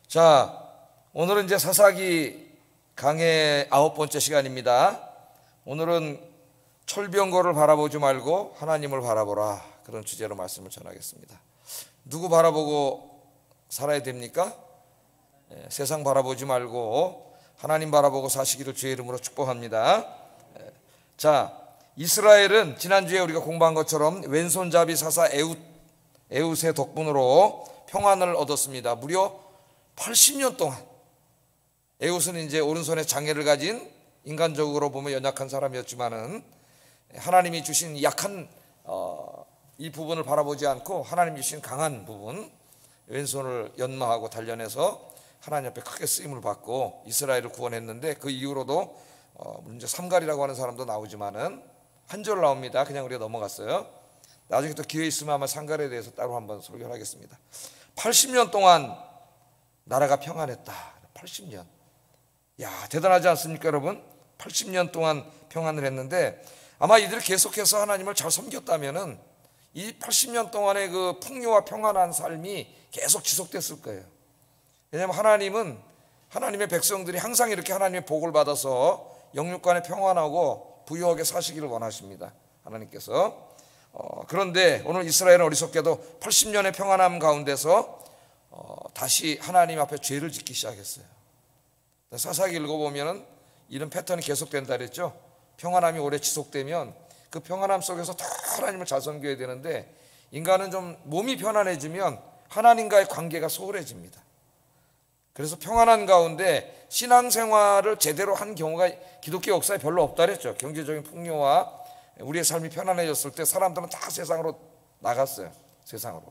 자, 오늘은 이제 사사기 강의 9번째 시간입니다. 오늘은 철병거를 바라보지 말고 하나님을 바라보라, 그런 주제로 말씀을 전하겠습니다. 누구 바라보고 살아야 됩니까? 세상 바라보지 말고 하나님 바라보고 사시기를 주의 이름으로 축복합니다. 자, 이스라엘은 지난주에 우리가 공부한 것처럼 왼손잡이 사사 에훗의 덕분으로 평안을 얻었습니다. 무려 80년 동안. 에훗은 이제 오른손에 장애를 가진, 인간적으로 보면 연약한 사람이었지만은 하나님이 주신 약한 이 부분을 바라보지 않고 하나님이 주신 강한 부분, 왼손을 연마하고 단련해서 하나님 앞에 크게 쓰임을 받고 이스라엘을 구원했는데, 그 이후로도 이제 삼갈이라고 하는 사람도 나오지만은 한 절 나옵니다. 그냥 우리가 넘어갔어요. 나중에 또 기회 있으면 아마 삼갈에 대해서 따로 한번 설교를 하겠습니다. 80년 동안 나라가 평안했다. 80년. 야, 대단하지 않습니까, 여러분? 80년 동안 평안을 했는데, 아마 이들이 계속해서 하나님을 잘 섬겼다면은 이 80년 동안의 그 풍요와 평안한 삶이 계속 지속됐을 거예요. 왜냐하면 하나님은, 하나님의 백성들이 항상 이렇게 하나님의 복을 받아서 영육간에 평안하고 부유하게 사시기를 원하십니다, 하나님께서. 그런데 오늘 이스라엘은 어리석게도 80년의 평안함 가운데서 다시 하나님 앞에 죄를 짓기 시작했어요. 사사기 읽어보면 이런 패턴이 계속된다 그랬죠. 평안함이 오래 지속되면 그 평안함 속에서 다 하나님을 잘 섬겨야 되는데, 인간은 좀 몸이 편안해지면 하나님과의 관계가 소홀해집니다. 그래서 평안한 가운데 신앙생활을 제대로 한 경우가 기독교 역사에 별로 없다 그랬죠. 경제적인 풍요와 우리의 삶이 편안해졌을 때 사람들은 다 세상으로 나갔어요. 세상으로.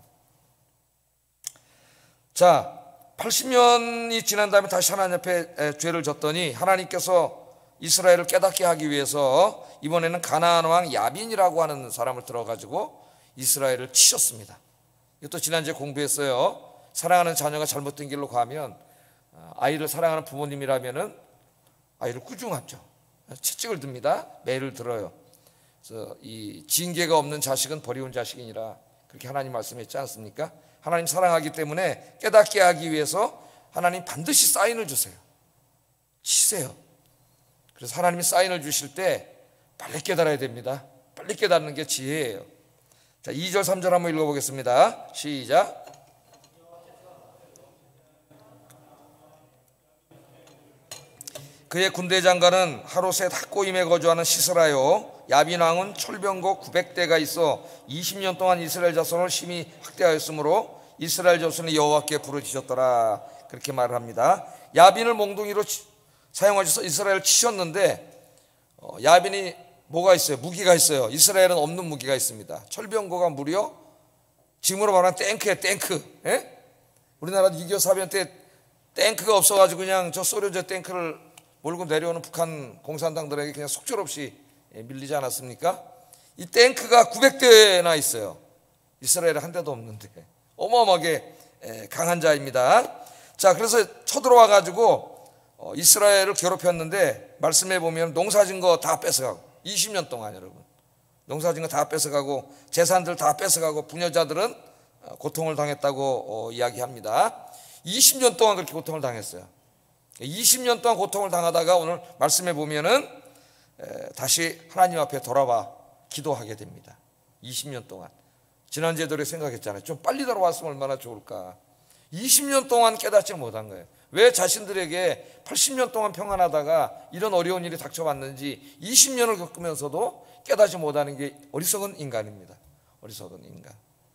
자, 80년이 지난 다음에 다시 하나님 앞에 죄를 졌더니 하나님께서 이스라엘을 깨닫게 하기 위해서 이번에는 가나안 왕 야빈이라고 하는 사람을 들어가지고 이스라엘을 치셨습니다. 이것도 지난주에 공부했어요. 사랑하는 자녀가 잘못된 길로 가면, 아이를 사랑하는 부모님이라면은 아이를 꾸중하죠. 채찍을 듭니다. 매를 들어요. 그래서 이 징계가 없는 자식은 버리운 자식이니라, 그렇게 하나님 말씀했지 않습니까? 하나님 사랑하기 때문에 깨닫게 하기 위해서 하나님 반드시 사인을 주세요. 치세요. 그래서 하나님이 사인을 주실 때 빨리 깨달아야 됩니다. 빨리 깨닫는 게 지혜예요. 자, 2절 3절 한번 읽어보겠습니다. 시작. 그의 군대 장관은 하롯셋 학고임에 거주하는 시스라요, 야빈 왕은 철병거 900대가 있어 20년 동안 이스라엘 자손을 심히 학대하였으므로 이스라엘 자손이 여호와께 부르짖었더라, 그렇게 말을 합니다. 야빈을 몽둥이로 사용하셔서 이스라엘을 치셨는데, 야빈이 뭐가 있어요? 무기가 있어요. 이스라엘은 없는 무기가 있습니다. 철병거가 무려 지금으로 말하면 탱크예요. 탱크. 예? 우리나라 2.25 사변 때 탱크가 없어가지고 그냥 저 소련제 탱크를 몰고 내려오는 북한 공산당들에게 그냥 속절없이 밀리지 않았습니까? 이 탱크가 900대나 있어요. 이스라엘에 한 대도 없는데 어마어마하게 강한 자입니다. 자, 그래서 쳐들어와 가지고 이스라엘을 괴롭혔는데, 말씀해 보면 농사진 거 다 뺏어가고, 20년 동안 여러분 농사진 거 다 뺏어가고 재산들 다 뺏어가고 부녀자들은 고통을 당했다고 이야기합니다. 20년 동안 그렇게 고통을 당했어요. 20년 동안 고통을 당하다가 오늘 말씀해 보면은 다시 하나님 앞에 돌아와 기도하게 됩니다. 20년 동안. 지난주에도 우리 생각했잖아요. 좀 빨리 돌아왔으면 얼마나 좋을까. 20년 동안 깨닫지 못한 거예요. 왜 자신들에게 80년 동안 평안하다가 이런 어려운 일이 닥쳐왔는지 20년을 겪으면서도 깨닫지 못하는 게 어리석은 인간입니다. 어리석은 인간.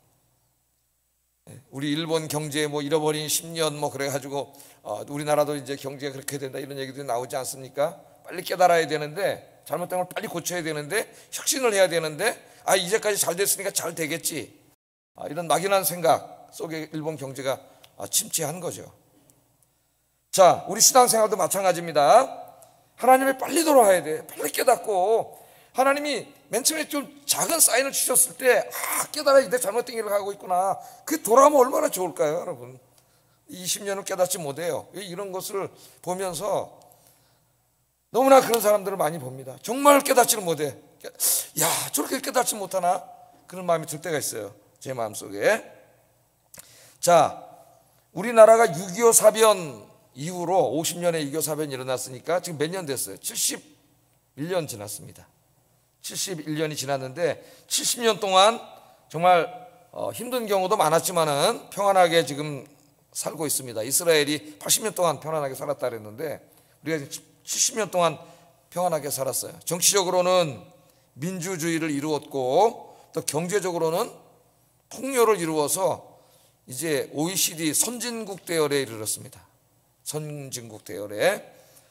우리 일본 경제 뭐 잃어버린 10년 뭐 그래가지고 우리나라도 이제 경제가 그렇게 된다, 이런 얘기들이 나오지 않습니까? 빨리 깨달아야 되는데, 잘못된 걸 빨리 고쳐야 되는데, 혁신을 해야 되는데, 이제까지 잘 됐으니까 잘 되겠지, 이런 막연한 생각 속에 일본 경제가 침체한 거죠. 자, 우리 신앙생활도 마찬가지입니다. 하나님에 빨리 돌아와야 돼. 빨리 깨닫고, 하나님이 맨 처음에 좀 작은 사인을 주셨을 때 깨달아야 돼, 잘못된 길을 가고 있구나. 그게 돌아오면 얼마나 좋을까요, 여러분? 20년을 깨닫지 못해요. 이런 것을 보면서 너무나 그런 사람들을 많이 봅니다. 정말 깨닫지를 못해. 야, 저렇게 깨닫지 못하나? 그런 마음이 들 때가 있어요, 제 마음속에. 자, 우리나라가 6.25 사변 이후로 50년의 6.25 사변이 일어났으니까 지금 몇 년 됐어요? 71년 지났습니다. 71년이 지났는데 70년 동안 정말 힘든 경우도 많았지만은 평안하게 지금 살고 있습니다. 이스라엘이 80년 동안 평안하게 살았다 그랬는데 우리가 70년 동안 평안하게 살았어요. 정치적으로는 민주주의를 이루었고 또 경제적으로는 풍요를 이루어서 이제 OECD 선진국 대열에 이르렀습니다. 선진국 대열에.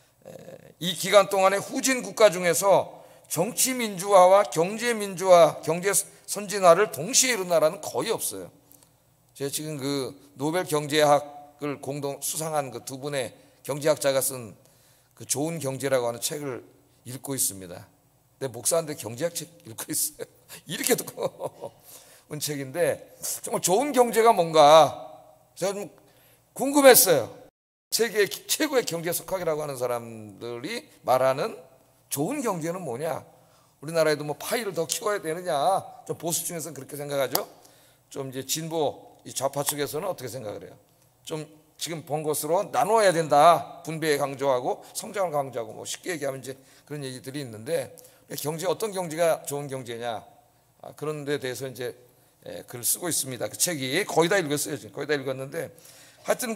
이 기간 동안에 후진 국가 중에서 정치 민주화와 경제 민주화, 경제 선진화를 동시에 이룬 나라는 거의 없어요. 제가 지금 그 노벨 경제학을 공동 수상한 그 두 분의 경제학자가 쓴 그 좋은 경제라고 하는 책을 읽고 있습니다. 내 목사인데 경제학 책 읽고 있어요. 이렇게 두꺼운 책인데 정말 좋은 경제가 뭔가 제가 좀 궁금했어요. 세계 최고의 경제 석학이라고 하는 사람들이 말하는 좋은 경제는 뭐냐? 우리나라에도 뭐 파이를 더 키워야 되느냐? 좀 보수 중에서는 그렇게 생각하죠. 좀 이제 진보 이 좌파 측에서는 어떻게 생각을 해요? 좀 지금 본 것으로 나눠야 된다. 분배 강조하고 성장을 강조하고 뭐 쉽게 얘기하면 이제 그런 얘기들이 있는데 경제 어떤 경제가 좋은 경제냐? 그런 데 대해서 이제 글을 쓰고 있습니다. 그 책이 거의 다 읽었어요. 지금 거의 다 읽었는데 하여튼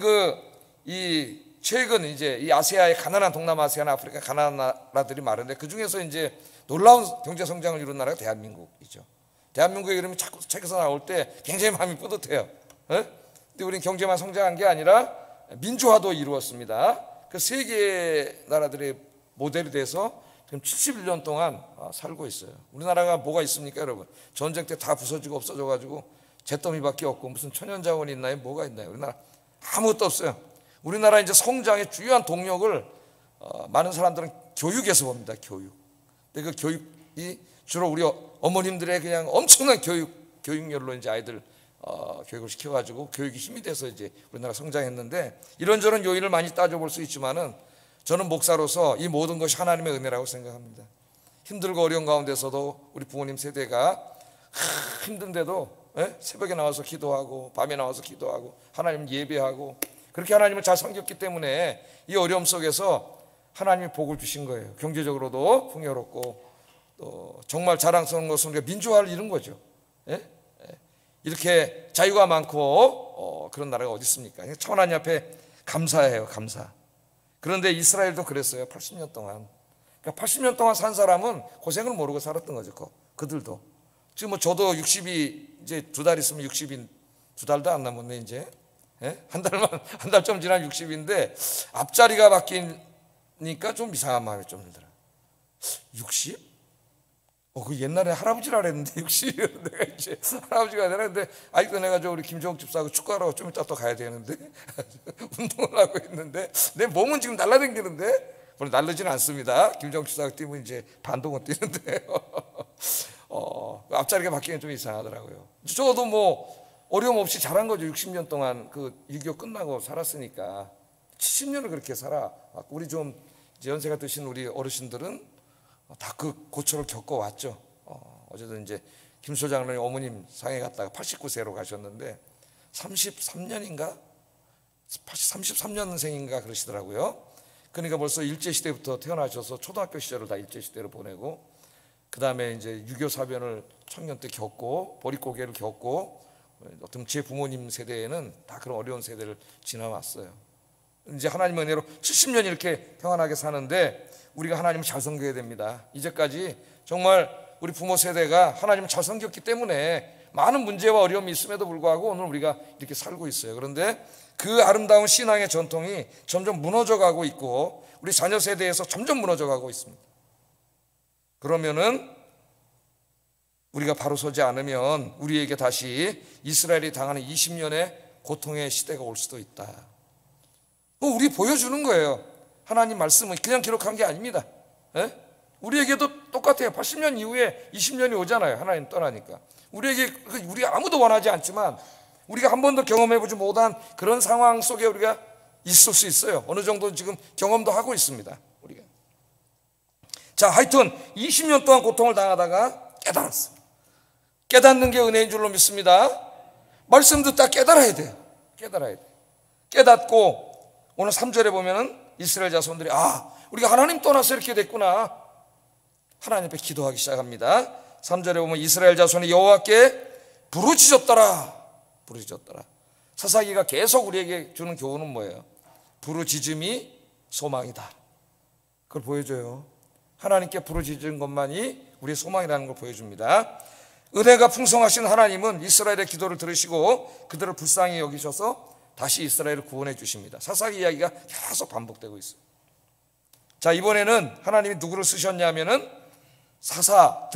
이 최근 이제 이 아시아의 가난한 동남아시아나 아프리카 가난한 나라들이 많은데 그 중에서 이제 놀라운 경제 성장을 이룬 나라가 대한민국이죠. 대한민국의 이름이 자꾸 책에서 나올 때 굉장히 마음이 뿌듯해요. 근데 우리는 경제만 성장한 게 아니라 민주화도 이루었습니다. 그 세계 나라들의 모델이 돼서 지금 71년 동안 살고 있어요. 우리나라가 뭐가 있습니까, 여러분? 전쟁 때 다 부서지고 없어져가지고 잿더미밖에 없고 무슨 천연자원이 있나요? 뭐가 있나요? 우리나라 아무것도 없어요. 우리나라 이제 성장의 주요한 동력을 많은 사람들은 교육에서 봅니다. 교육. 근데 그 교육이 주로 우리 어머님들의 그냥 엄청난 교육열로 이제 아이들 교육을 시켜가지고 교육이 힘이 돼서 이제 우리나라 성장했는데 이런저런 요인을 많이 따져볼 수 있지만은 저는 목사로서 이 모든 것이 하나님의 은혜라고 생각합니다. 힘들고 어려운 가운데서도 우리 부모님 세대가 힘든데도 새벽에 나와서 기도하고 밤에 나와서 기도하고 하나님 예배하고 그렇게 하나님을 잘 섬겼기 때문에 이 어려움 속에서 하나님이 복을 주신 거예요. 경제적으로도 풍요롭고 또 정말 자랑스러운 것은 우리가 민주화를 이룬 거죠. 이렇게 자유가 많고 그런 나라가 어디 있습니까? 참 하나님 앞에 감사해요. 감사. 그런데 이스라엘도 그랬어요. 80년 동안. 그러니까 80년 동안 산 사람은 고생을 모르고 살았던 거죠. 그들도. 지금 뭐 저도 60이 이제 2달 있으면 60인 2달도 안 남았네 이제. 한 달 좀 지난 60인데 앞자리가 바뀌니까 좀 이상한 마음이 좀 들더라. 60? 그 옛날에 할아버지라 그랬는데 60. 내가 이제 할아버지가 되는데 아직도 내가 우리 김정욱 집사하고 축구하러 좀 이따 또 가야 되는데 운동을 하고 있는데 내 몸은 지금 날라다니는데 물론 날르지는 않습니다. 김정욱 집사하고 뛰면 이제 반동은 뛰는데 앞자리가 바뀌면 좀 이상하더라고요. 저도 뭐 어려움 없이 잘한 거죠. 60년 동안 그 6.25 끝나고 살았으니까 70년을 그렇게 살아왔고 우리 좀 연세가 드신 우리 어르신들은 다 그 고초를 겪어왔죠. 어제도 이제 김 소장님 어머님 상해 갔다가 89세로 가셨는데 33년인가 33년생인가 그러시더라고요. 그러니까 벌써 일제시대부터 태어나셔서 초등학교 시절을 다 일제시대로 보내고 그 다음에 이제 6.25 사변을 청년 때 겪고 보릿고개를 겪고 어떤 제 부모님 세대에는 다 그런 어려운 세대를 지나왔어요. 이제 하나님의 은혜로 70년 이렇게 평안하게 사는데 우리가 하나님을 잘 섬겨야 됩니다. 이제까지 정말 우리 부모 세대가 하나님을 잘 섬겼기 때문에 많은 문제와 어려움이 있음에도 불구하고 오늘 우리가 이렇게 살고 있어요. 그런데 그 아름다운 신앙의 전통이 점점 무너져가고 있고 우리 자녀 세대에서 점점 무너져가고 있습니다. 그러면은 우리가 바로 서지 않으면 우리에게 다시 이스라엘이 당하는 20년의 고통의 시대가 올 수도 있다. 우리 보여주는 거예요. 하나님 말씀은 그냥 기록한 게 아닙니다. 우리에게도 똑같아요. 80년 이후에 20년이 오잖아요. 하나님 떠나니까. 우리가 아무도 원하지 않지만 우리가 한 번도 경험해보지 못한 그런 상황 속에 우리가 있을 수 있어요. 어느 정도 지금 경험도 하고 있습니다. 우리가. 자, 하여튼 20년 동안 고통을 당하다가 깨달았어요. 깨닫는 게 은혜인 줄로 믿습니다. 말씀 듣다 깨달아야 돼요. 깨달아야 돼요. 깨닫고 오늘 3절에 보면은 이스라엘 자손들이 우리가 하나님 떠나서 이렇게 됐구나. 하나님 앞에 기도하기 시작합니다. 3절에 보면 이스라엘 자손이 여호와께 부르짖었더라. 부르짖었더라. 사사기가 계속 우리에게 주는 교훈은 뭐예요? 부르짖음이 소망이다. 그걸 보여줘요. 하나님께 부르짖은 것만이 우리의 소망이라는 걸 보여줍니다. 은혜가 풍성하신 하나님은 이스라엘의 기도를 들으시고 그들을 불쌍히 여기셔서 다시 이스라엘을 구원해 주십니다. 사사기 이야기가 계속 반복되고 있어요. 자, 이번에는 하나님이 누구를 쓰셨냐면은 사사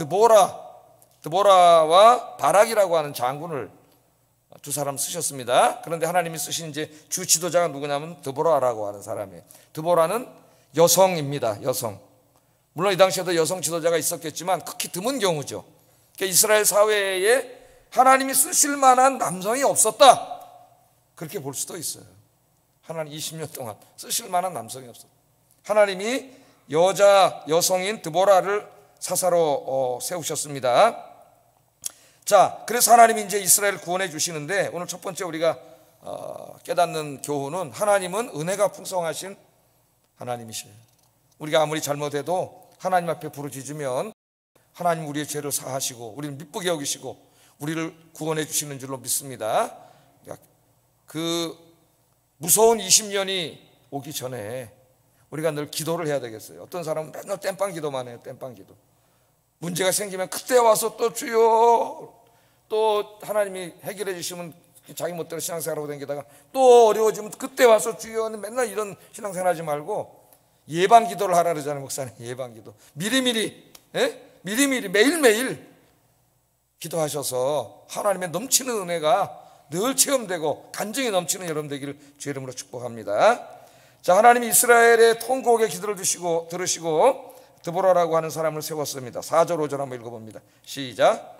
드보라와 바락이라고 하는 장군을 두 사람 쓰셨습니다. 그런데 하나님이 쓰신 이제 주 지도자가 누구냐면 드보라라고 하는 사람이에요. 드보라는 여성입니다. 여성. 물론 이 당시에도 여성 지도자가 있었겠지만 극히 드문 경우죠. 그러니까 이스라엘 사회에 하나님이 쓰실 만한 남성이 없었다. 그렇게 볼 수도 있어요. 하나님 20년 동안 쓰실 만한 남성이 없었다. 하나님이 여성인 드보라를 사사로 세우셨습니다. 자, 그래서 하나님이 이제 이스라엘을 구원해 주시는데 오늘 첫 번째 우리가 깨닫는 교훈은 하나님은 은혜가 풍성하신 하나님이시에요. 우리가 아무리 잘못해도 하나님 앞에 부르짖으면 하나님 우리의 죄를 사하시고 우리를 미쁘게 여기시고 우리를 구원해 주시는 줄로 믿습니다. 그 무서운 20년이 오기 전에 우리가 늘 기도를 해야 되겠어요. 어떤 사람은 맨날 땜빵 기도만 해요. 땜빵 기도. 문제가 생기면 그때 와서 또 주여, 또 하나님이 해결해 주시면 자기 멋대로 신앙생활하고 다니다가 또 어려워지면 그때 와서 주여. 맨날 이런 신앙생활 하지 말고 예방 기도를 하라 그러잖아요. 목사님. 예방 기도. 미리미리 매일매일 기도하셔서 하나님의 넘치는 은혜가 늘 체험되고 간증이 넘치는 여러분 되기를 주의 이름으로 축복합니다. 자, 하나님이 이스라엘의 통곡의 기도를 들으시고 드보라라고 하는 사람을 세웠습니다. 4절 5절 한번 읽어봅니다. 시작.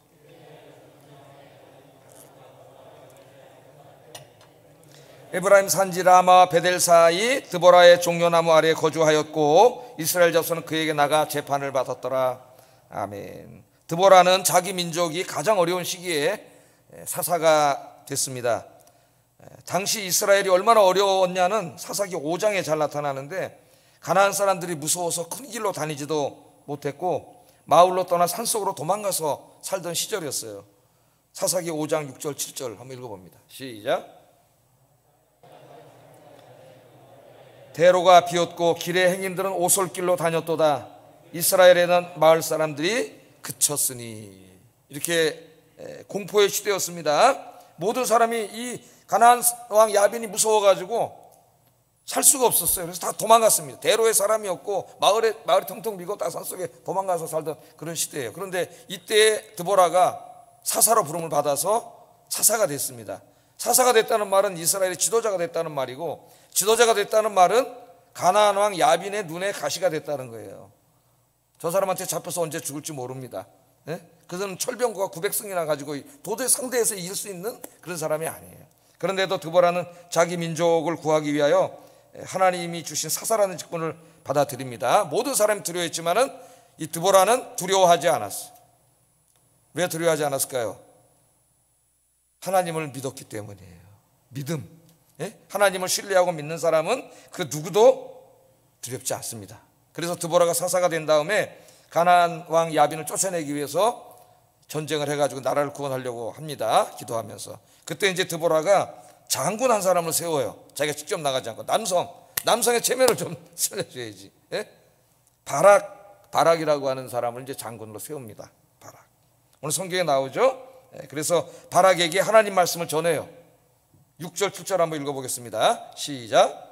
에브라임 산지 라마와 베델 사이 드보라의 종려나무 아래에 거주하였고 이스라엘 자손은 그에게 나가 재판을 받았더라. 아멘. 드보라는 자기 민족이 가장 어려운 시기에 사사가 됐습니다. 당시 이스라엘이 얼마나 어려웠냐는 사사기 5장에 잘 나타나는데 가나안 사람들이 무서워서 큰 길로 다니지도 못했고 마을로 떠나 산속으로 도망가서 살던 시절이었어요. 사사기 5장 6절 7절 한번 읽어봅니다. 시작. 대로가 비었고 길의 행인들은 오솔길로 다녔도다. 이스라엘에는 마을 사람들이 그쳤으니. 이렇게 공포의 시대였습니다. 모든 사람이 이 가나안 왕 야빈이 무서워가지고 살 수가 없었어요. 그래서 다 도망갔습니다. 대로에 사람이 없고 마을이 텅텅 비고 다 산속에 도망가서 살던 그런 시대예요. 그런데 이때 드보라가 사사로 부름을 받아서 사사가 됐습니다. 사사가 됐다는 말은 이스라엘의 지도자가 됐다는 말이고, 지도자가 됐다는 말은 가나안 왕 야빈의 눈에 가시가 됐다는 거예요. 저 사람한테 잡혀서 언제 죽을지 모릅니다. 그는 철병거가 900승이나 가지고 도저히 상대해서 이길 수 있는 그런 사람이 아니에요. 그런데도 드보라는 자기 민족을 구하기 위하여 하나님이 주신 사사라는 직분을 받아들입니다. 모든 사람이 두려워했지만은 이 드보라는 두려워하지 않았어요. 왜 두려워하지 않았을까요? 하나님을 믿었기 때문이에요. 믿음. 하나님을 신뢰하고 믿는 사람은 그 누구도 두렵지 않습니다. 그래서 드보라가 사사가 된 다음에 가나안 왕 야빈을 쫓아내기 위해서 전쟁을 해가지고 나라를 구원하려고 합니다. 기도하면서. 그때 이제 드보라가 장군 한 사람을 세워요. 자기가 직접 나가지 않고 남성의 체면을 좀 살려줘야지. 바락이라고 하는 사람을 이제 장군으로 세웁니다. 바락. 오늘 성경에 나오죠. 그래서 바락에게 하나님 말씀을 전해요. 6절 7절 한번 읽어보겠습니다. 시작.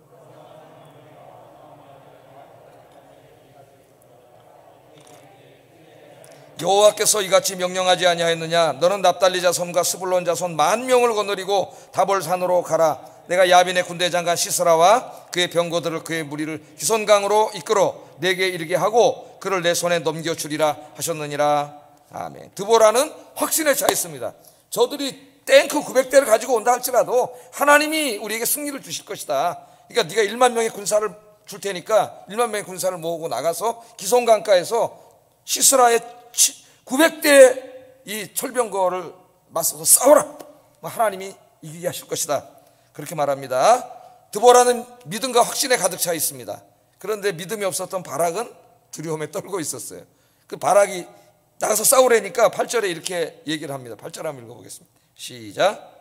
여호와께서 이같이 명령하지 아니하였느냐? 너는 납달리 자손과 스불론 자손 10,000명을 거느리고 다볼산으로 가라. 내가 야빈의 군대 장관 시스라와 그의 병거들을 그의 무리를 기손강으로 이끌어 내게 이르게 하고 그를 내 손에 넘겨주리라 하셨느니라. 아멘. 드보라는 확신에 차 있습니다. 저들이 탱크 900대를 가지고 온다 할지라도 하나님이 우리에게 승리를 주실 것이다. 그러니까 네가 10,000명의 군사를 줄 테니까 10,000명의 군사를 모으고 나가서 기손강가에서 시스라의 900대 이 철병거를 맞서서 싸워라. 하나님이 이기게 하실 것이다. 그렇게 말합니다. 드보라는 믿음과 확신에 가득 차 있습니다. 그런데 믿음이 없었던 바락은 두려움에 떨고 있었어요. 그 바락이 나가서 싸우려니까 8절에 이렇게 얘기를 합니다. 8절 한번 읽어보겠습니다. 시작.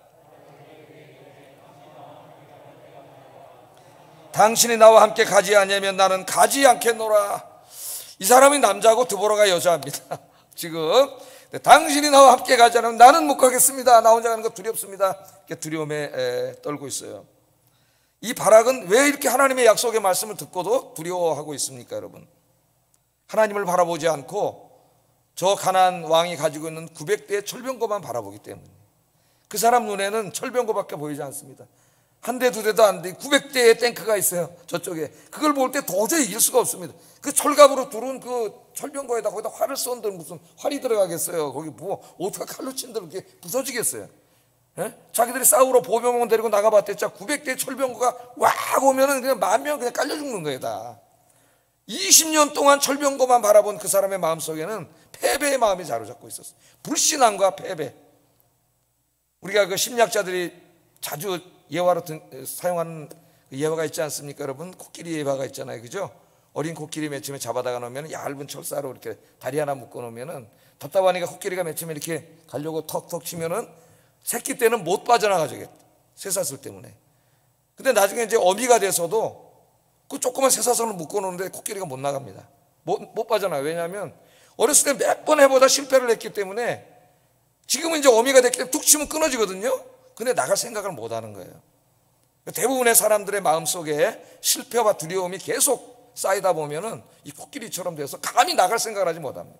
당신이 나와 함께 가지 아니하면 나는 가지 않겠노라. 이 사람이 남자고 드보라가 여자입니다. 지금 당신이 나와 함께 가지 않으면 나는 못 가겠습니다. 나 혼자 가는 거 두렵습니다. 이렇게 두려움에 떨고 있어요. 이 바락은 왜 이렇게 하나님의 약속의 말씀을 듣고도 두려워하고 있습니까, 여러분? 하나님을 바라보지 않고 저 가나안 왕이 가지고 있는 900대의 철병거만 바라보기 때문에 그 사람 눈에는 철병거밖에 보이지 않습니다. 한 대 두 대도 안 돼. 900대의 탱크가 있어요, 저쪽에. 그걸 볼 때 도저히 이길 수가 없습니다. 그 철갑으로 두른 그 철병거에다 거기다 활을 쏜들 무슨 활이 들어가겠어요. 거기 뭐 어떻게 칼로 친들 이렇게 부서지겠어요. 예? 자기들이 싸우러 보병만 데리고 나가봤댔자 900대의 철병거가 와 오면은 그냥 10,000명 그냥 깔려 죽는 거예요, 다. 20년 동안 철병거만 바라본 그 사람의 마음속에는 패배의 마음이 자로잡고 있었어요. 불신앙과 패배. 우리가 그 심리학자들이 자주 예화로 사용하는 예화가 있지 않습니까, 여러분? 코끼리 예화가 있잖아요, 그죠? 어린 코끼리 맨 처음에 잡아다가 놓으면 얇은 철사로 이렇게 다리 하나 묶어 놓으면은 답답하니까 코끼리가 맨 처음에 이렇게 가려고 턱턱 치면은 새끼 때는 못 빠져나가죠, 쇠사슬 때문에. 근데 나중에 이제 어미가 돼서도 그 조그만 쇠사슬을 묶어 놓는데 코끼리가 못 나갑니다. 못 빠져나가요. 왜냐하면 어렸을 때 몇 번 해보다 실패를 했기 때문에 지금은 이제 어미가 됐기 때문에 툭 치면 끊어지거든요. 근데 나갈 생각을 못 하는 거예요. 대부분의 사람들의 마음속에 실패와 두려움이 계속 쌓이다 보면은 이 코끼리처럼 돼서 감히 나갈 생각을 하지 못합니다.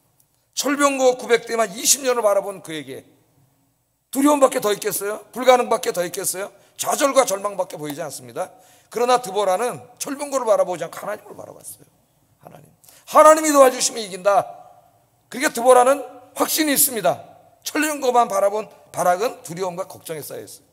철병거 900대만 20년을 바라본 그에게 두려움밖에 더 있겠어요? 불가능밖에 더 있겠어요? 좌절과 절망밖에 보이지 않습니다. 그러나 드보라는 철병거를 바라보지 않고 하나님을 바라봤어요. 하나님이 도와주시면 이긴다. 그러니까 드보라는 확신이 있습니다. 철병거만 바라본 바락은 두려움과 걱정에 쌓여있어요.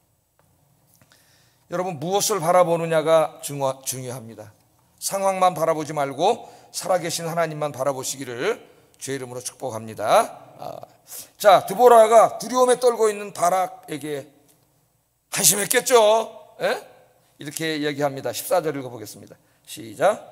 여러분, 무엇을 바라보느냐가 중요합니다. 상황만 바라보지 말고 살아계신 하나님만 바라보시기를 주의 이름으로 축복합니다. 자, 드보라가 두려움에 떨고 있는 바락에게 한심했겠죠. 에? 이렇게 얘기합니다. 14절 읽어보겠습니다. 시작.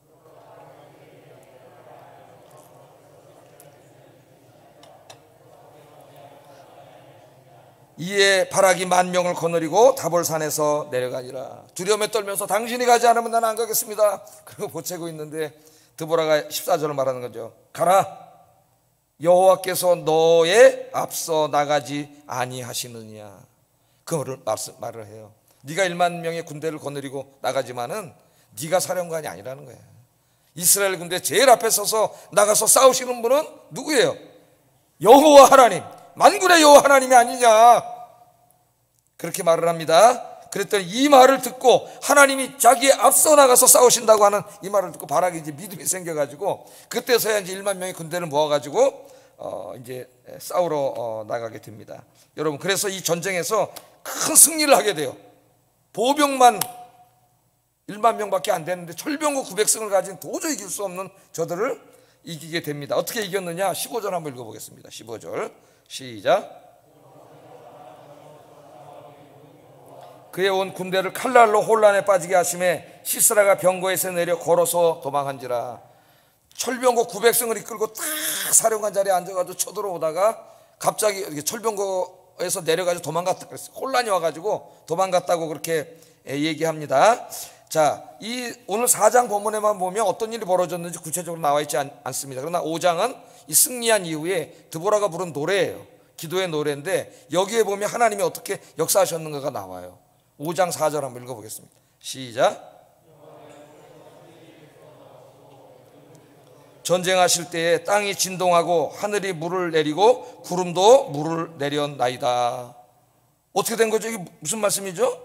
이에 바락이 10,000명을 거느리고 다볼산에서 내려가니라. 두려움에 떨면서 당신이 가지 않으면 나는 안 가겠습니다. 그리고 보채고 있는데 드보라가 14절을 말하는 거죠. 가라, 여호와께서 너의 앞서 나가지 아니하시느냐. 그 말을 해요. 네가 10,000명의 군대를 거느리고 나가지만은 네가 사령관이 아니라는 거예요. 이스라엘 군대 제일 앞에 서서 나가서 싸우시는 분은 누구예요? 여호와 하나님, 만군의 여호와 하나님이 아니냐, 그렇게 말을 합니다. 그랬더니 이 말을 듣고 하나님이 자기의 앞서 나가서 싸우신다고 하는 이 말을 듣고 바락이 이제 믿음이 생겨가지고 그때서야 이제 10,000명의 군대를 모아가지고 이제 싸우러 나가게 됩니다. 여러분, 그래서 이 전쟁에서 큰 승리를 하게 돼요. 보병만 10,000명밖에 안 되는데 철병거 900승을 가진 도저히 이길 수 없는 저들을 이기게 됩니다. 어떻게 이겼느냐? 15절 한번 읽어보겠습니다. 15절 시작. 그의 온 군대를 칼날로 혼란에 빠지게 하심에 시스라가 병거에서 내려 걸어서 도망한지라. 철병거 900승을 이끌고 딱 사령관 자리에 앉아가지고 쳐들어오다가 갑자기 철병거에서 내려가지고 도망갔다 그랬어요. 혼란이 와가지고 도망갔다고 그렇게 얘기합니다. 자, 이 오늘 4장 본문에만 보면 어떤 일이 벌어졌는지 구체적으로 나와 있지 않습니다. 그러나 5장은 이 승리한 이후에 드보라가 부른 노래예요. 기도의 노래인데 여기에 보면 하나님이 어떻게 역사하셨는가가 나와요. 5장 4절 한번 읽어보겠습니다. 시작. 전쟁하실 때에 땅이 진동하고 하늘이 물을 내리고 구름도 물을 내렸나이다. 어떻게 된 거죠? 이게 무슨 말씀이죠?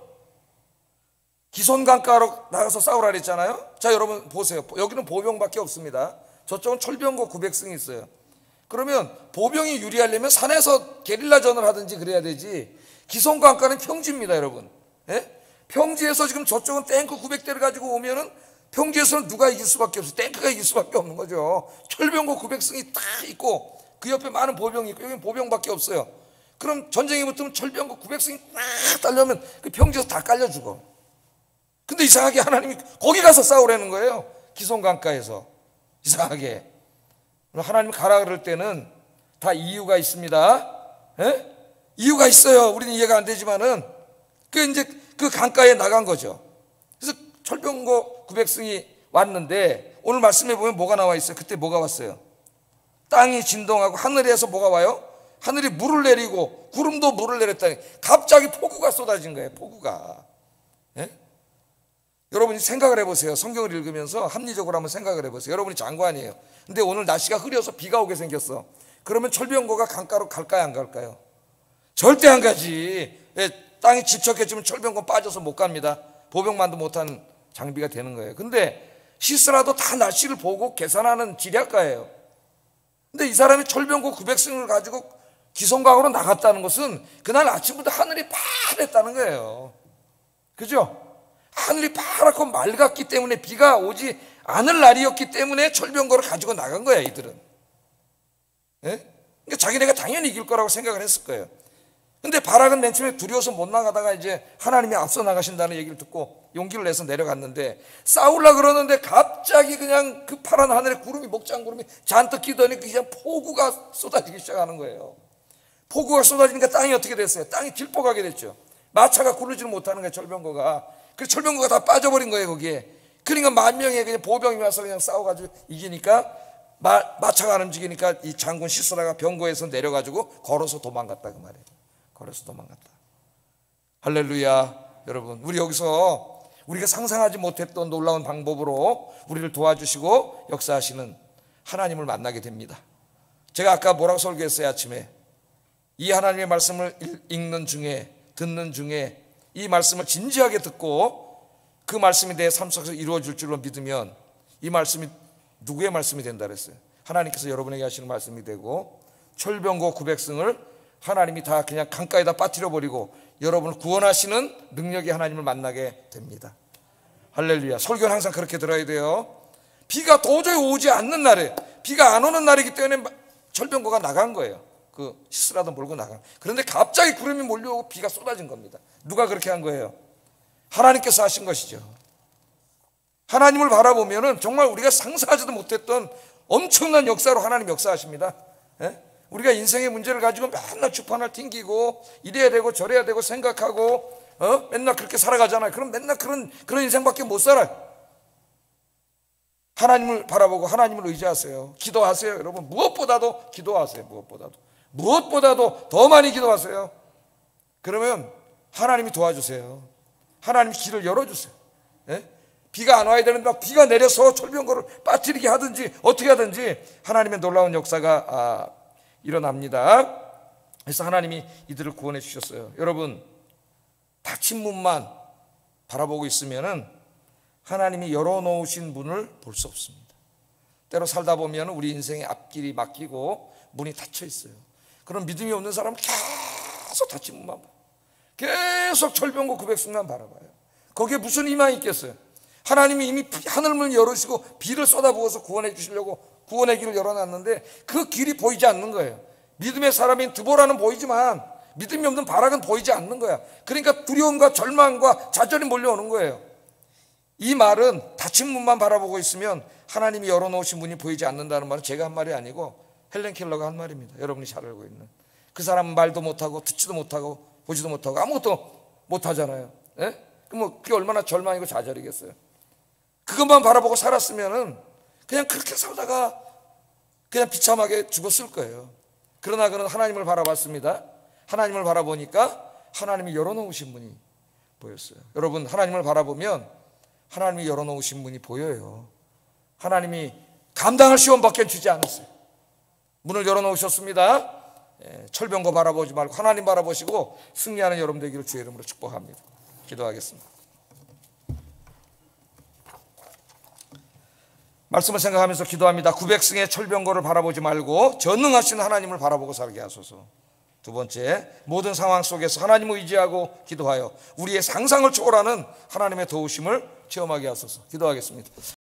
기손강가로 나가서 싸우라 그랬잖아요. 자, 여러분 보세요. 여기는 보병밖에 없습니다. 저쪽은 철병거 900승이 있어요. 그러면 보병이 유리하려면 산에서 게릴라전을 하든지 그래야 되지. 기손강가는 평지입니다, 여러분. 예? 평지에서 지금 저쪽은 탱크 900대를 가지고 오면은 평지에서는 누가 이길 수밖에 없어요. 탱크가 이길 수밖에 없는 거죠. 철병거 900승이 딱 있고 그 옆에 많은 보병이 있고 여기는 보병밖에 없어요. 그럼 전쟁이 붙으면 철병거 900승이 딱 달려면 그 평지에서 다 깔려 죽어. 근데 이상하게 하나님이 거기 가서 싸우라는 거예요. 기손 강가에서. 이상하게. 하나님이 가라 그럴 때는 다 이유가 있습니다. 예? 이유가 있어요. 우리는 이해가 안 되지만은 이제 그 강가에 나간 거죠. 그래서 철병거 900승이 왔는데 오늘 말씀에 보면 뭐가 나와 있어요? 그때 뭐가 왔어요? 땅이 진동하고 하늘에서 뭐가 와요? 하늘이 물을 내리고 구름도 물을 내렸다니 갑자기 폭우가 쏟아진 거예요. 폭우가. 예? 여러분이 생각을 해보세요. 성경을 읽으면서 합리적으로 한번 생각을 해보세요. 여러분이 장관이에요. 근데 오늘 날씨가 흐려서 비가 오게 생겼어. 그러면 철병거가 강가로 갈까요, 안 갈까요? 절대 안 가지. 땅이 질척해지면 철병거 빠져서 못 갑니다. 보병만도 못한 장비가 되는 거예요. 근데 시스라도 다 날씨를 보고 계산하는 지략가예요. 근데 이 사람이 철병거 900승을 가지고 기손강으로 나갔다는 것은 그날 아침부터 하늘이 파랬다는 거예요. 그죠? 하늘이 파랗고 맑았기 때문에 비가 오지 않을 날이었기 때문에 철병거를 가지고 나간 거야, 이들은. 예? 그러니까 자기네가 당연히 이길 거라고 생각을 했을 거예요. 근데 바락은 맨 처음에 두려워서 못 나가다가 이제 하나님이 앞서 나가신다는 얘기를 듣고 용기를 내서 내려갔는데 싸우려고 그러는데 갑자기 그냥 그 파란 하늘에 구름이 목장구름이 잔뜩 끼더니 그냥 폭우가 쏟아지기 시작하는 거예요. 폭우가 쏟아지니까 땅이 어떻게 됐어요? 땅이 길쭉하게 됐죠. 마차가 구르지를 못하는 거예요, 철병거가. 그래서 철병거가 다 빠져버린 거예요, 거기에. 그러니까 10,000명의 그냥 보병이 와서 그냥 싸워가지고 이기니까 마차가 안 움직이니까 이 장군 시스라가 병거에서 내려가지고 걸어서 도망갔다 그 말이에요. 걸어서 도망갔다. 할렐루야. 여러분, 우리 여기서 우리가 상상하지 못했던 놀라운 방법으로 우리를 도와주시고 역사하시는 하나님을 만나게 됩니다. 제가 아까 뭐라고 설교했어요, 아침에? 이 하나님의 말씀을 읽는 중에, 듣는 중에 이 말씀을 진지하게 듣고 그 말씀이 내 삶 속에서 이루어질 줄로 믿으면 이 말씀이 누구의 말씀이 된다 그랬어요? 하나님께서 여러분에게 하시는 말씀이 되고 철병거 900승을 하나님이 다 그냥 강가에다 빠뜨려 버리고 여러분을 구원하시는 능력이 하나님을 만나게 됩니다. 할렐루야. 설교는 항상 그렇게 들어야 돼요. 비가 도저히 오지 않는 날에, 비가 안 오는 날이기 때문에 철병거가 나간 거예요. 그 시스라도 몰고 나간. 그런데 갑자기 구름이 몰려오고 비가 쏟아진 겁니다. 누가 그렇게 한 거예요? 하나님께서 하신 것이죠. 하나님을 바라보면은 정말 우리가 상상하지도 못했던 엄청난 역사로 하나님 역사하십니다. 예? 우리가 인생의 문제를 가지고 맨날 주판을 튕기고 이래야 되고 저래야 되고 생각하고 맨날 그렇게 살아가잖아요. 그럼 맨날 그런 인생밖에 못 살아요. 하나님을 바라보고 하나님을 의지하세요. 기도하세요. 여러분, 무엇보다도 기도하세요. 무엇보다도 더 많이 기도하세요. 그러면 하나님이 도와주세요. 하나님이 길을 열어주세요. 예? 비가 안 와야 되는데 비가 내려서 철병거를 빠뜨리게 하든지 어떻게 하든지 하나님의 놀라운 역사가 일어납니다. 그래서 하나님이 이들을 구원해 주셨어요. 여러분, 닫힌 문만 바라보고 있으면은 하나님이 열어놓으신 문을 볼 수 없습니다. 때로 살다 보면 우리 인생의 앞길이 막히고 문이 닫혀 있어요. 그럼 믿음이 없는 사람은 계속 닫힌 문만 봐요. 계속 철병거 900승만 바라봐요. 거기에 무슨 희망이 있겠어요? 하나님이 이미 하늘문을 열으시고 비를 쏟아부어서 구원해 주시려고 구원의 길을 열어놨는데 그 길이 보이지 않는 거예요. 믿음의 사람인 드보라는 보이지만 믿음이 없는 바락은 보이지 않는 거야. 그러니까 두려움과 절망과 좌절이 몰려오는 거예요. 이 말은 닫힌 문만 바라보고 있으면 하나님이 열어놓으신 문이 보이지 않는다는 말은 제가 한 말이 아니고 헬렌 켈러가 한 말입니다. 여러분이 잘 알고 있는. 그 사람은 말도 못하고 듣지도 못하고 보지도 못하고 아무것도 못하잖아요. 예? 그럼 그게 얼마나 절망이고 좌절이겠어요. 그것만 바라보고 살았으면은 그냥 그렇게 살다가 그냥 비참하게 죽었을 거예요. 그러나 그는 하나님을 바라봤습니다. 하나님을 바라보니까 하나님이 열어놓으신 문이 보였어요. 여러분, 하나님을 바라보면 하나님이 열어놓으신 문이 보여요. 하나님이 감당할 시험밖에 주지 않았어요. 문을 열어놓으셨습니다. 철병거 바라보지 말고 하나님 바라보시고 승리하는 여러분 되기를 주의 이름으로 축복합니다. 기도하겠습니다. 말씀을 생각하면서 기도합니다. 900승의 철병거를 바라보지 말고 전능하신 하나님을 바라보고 살게 하소서. 두 번째, 모든 상황 속에서 하나님을 의지하고 기도하여 우리의 상상을 초월하는 하나님의 도우심을 체험하게 하소서. 기도하겠습니다.